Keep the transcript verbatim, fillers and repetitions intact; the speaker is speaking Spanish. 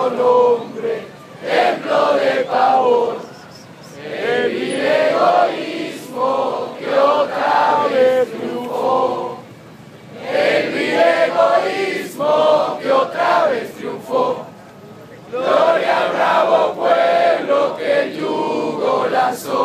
santo nombre, templo de pavor. El vil egoísmo que otra vez triunfó. El vil egoísmo que otra vez triunfó. Gloria al bravo pueblo que el yugo lanzó.